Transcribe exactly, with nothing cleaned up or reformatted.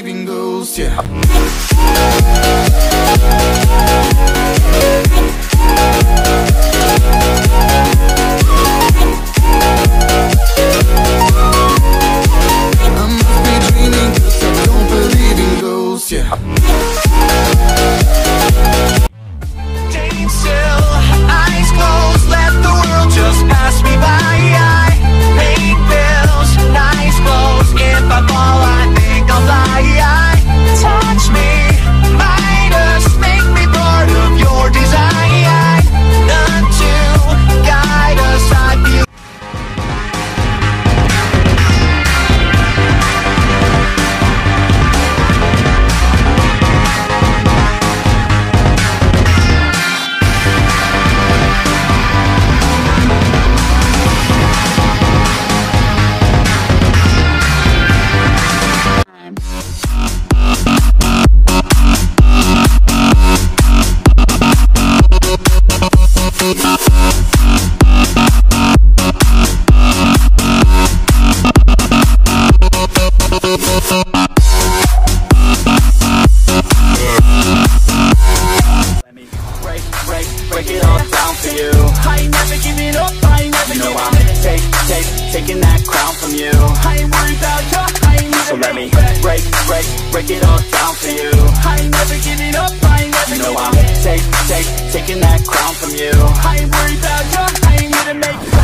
believe in ghosts, yeah. I must be dreaming 'cause I don't believe in ghosts, yeah. Staying still, eyes closed, let the world just pass me by. I pay bills, nice clothes. If I fall, I think I'll fly. I touch me, Midas, make me part of your design. None to guide us, I feel. Break it all down for you. I ain't never giving up, I ain't never, you know, I'm take, take, taking that crown from you. I ain't worried about you, I ain't never. So let me break, break, break it all down for you. I ain't never giving up, I ain't never, you know, I'm take, take, taking that crown from you. I ain't worried about you, I ain't gonna make